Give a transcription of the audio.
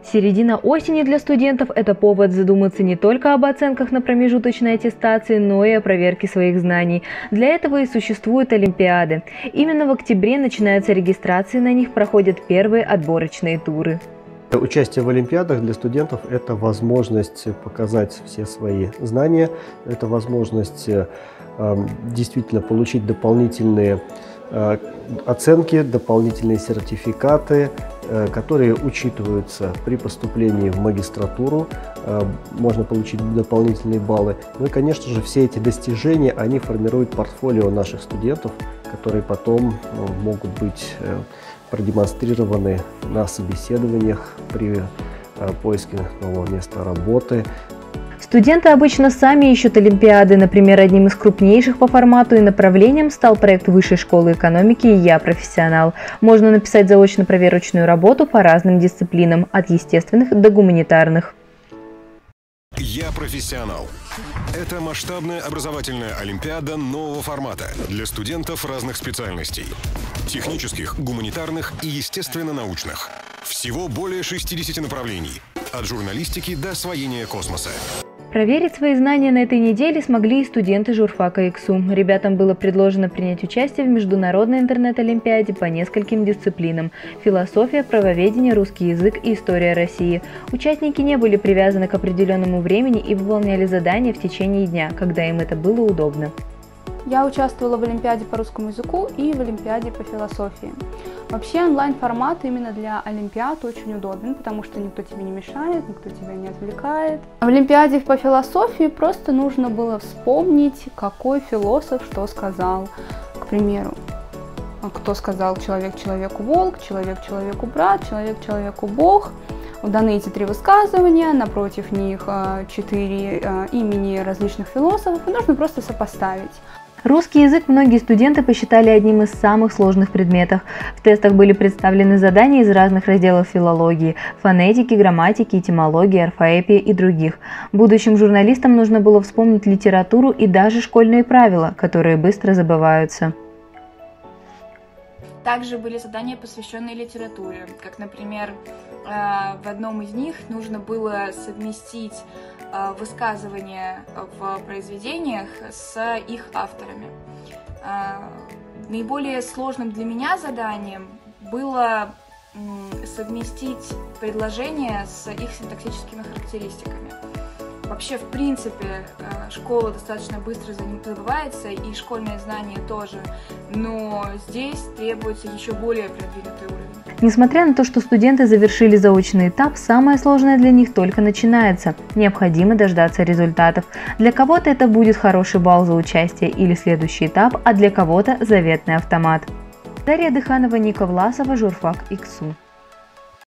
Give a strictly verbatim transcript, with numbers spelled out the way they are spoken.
Середина осени для студентов – это повод задуматься не только об оценках на промежуточной аттестации, но и о проверке своих знаний. Для этого и существуют олимпиады. Именно в октябре начинаются регистрации, на них проходят первые отборочные туры. Участие в олимпиадах для студентов – это возможность показать все свои знания, это возможность э, действительно получить дополнительные э, оценки, дополнительные сертификаты, э, которые учитываются при поступлении в магистратуру, э, можно получить дополнительные баллы. Ну и, конечно же, все эти достижения, они формируют портфолио наших студентов, которые потом ну, могут быть э, продемонстрированы на собеседованиях при э, поиске нового места работы. Студенты обычно сами ищут олимпиады. Например, одним из крупнейших по формату и направлениям стал проект Высшей школы экономики «Я профессионал». Можно написать заочно-проверочную работу по разным дисциплинам, от естественных до гуманитарных. «Я профессионал». Это масштабная образовательная олимпиада нового формата для студентов разных специальностей – технических, гуманитарных и естественно-научных. Всего более шестидесяти направлений – от журналистики до освоения космоса. Проверить свои знания на этой неделе смогли и студенты журфака ИКСУ. Ребятам было предложено принять участие в международной интернет-олимпиаде по нескольким дисциплинам – философия, правоведение, русский язык и история России. Участники не были привязаны к определенному времени и выполняли задания в течение дня, когда им это было удобно. Я участвовала в олимпиаде по русскому языку и в олимпиаде по философии. Вообще онлайн-формат именно для олимпиад очень удобен, потому что никто тебе не мешает, никто тебя не отвлекает. В олимпиаде по философии просто нужно было вспомнить, какой философ что сказал. К примеру, кто сказал «человек человеку волк», «человек человеку брат», «человек человеку бог». Даны эти три высказывания, напротив них четыре имени различных философов, и нужно просто сопоставить. Русский язык многие студенты посчитали одним из самых сложных предметов. В тестах были представлены задания из разных разделов филологии – фонетики, грамматики, этимологии, орфоэпии и других. Будущим журналистам нужно было вспомнить литературу и даже школьные правила, которые быстро забываются. Также были задания, посвященные литературе, как, например, в одном из них нужно было совместить высказывания в произведениях с их авторами. Наиболее сложным для меня заданием было совместить предложения с их синтаксическими характеристиками. Вообще, в принципе, школа достаточно быстро забывается, и школьные знания тоже, но здесь требуется еще более продвинутый уровень. Несмотря на то, что студенты завершили заочный этап, самое сложное для них только начинается. Необходимо дождаться результатов. Для кого-то это будет хороший балл за участие или следующий этап, а для кого-то заветный автомат. Дарья Дыханова, Ника Власова, журфак ИКСУ.